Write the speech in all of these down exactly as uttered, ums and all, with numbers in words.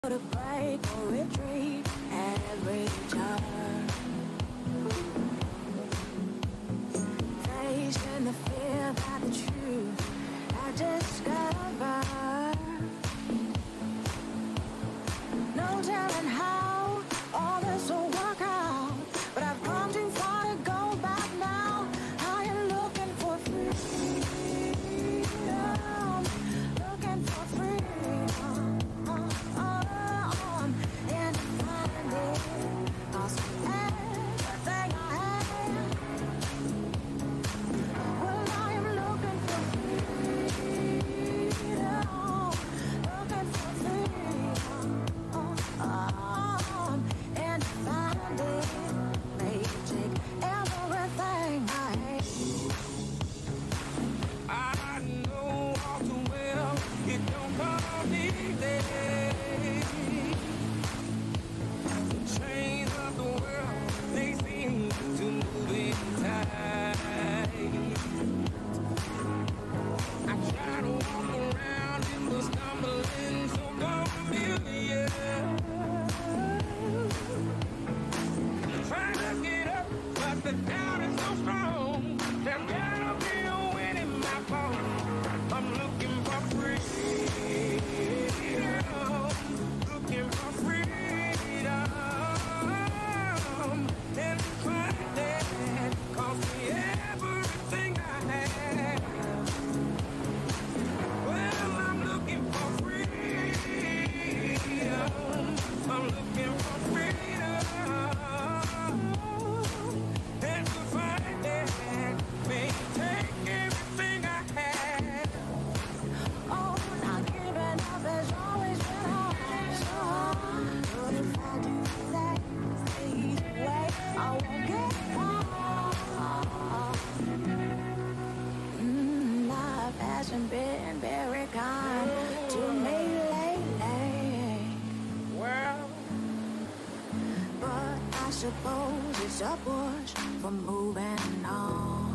To break or retreat every turn, facing the fear that the truth I discovered. No telling how all this will work out, but I've come too far to go back now. I am looking for freedom, looking for freedom. Been very kind to me lately. Well, but I suppose it's a push for moving on.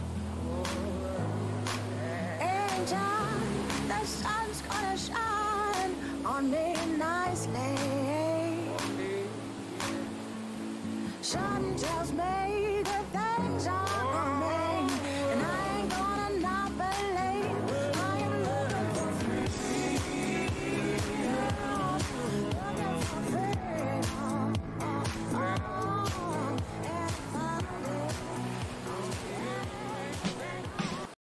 Anytime the sun's gonna shine on me nicely, something tells me that things are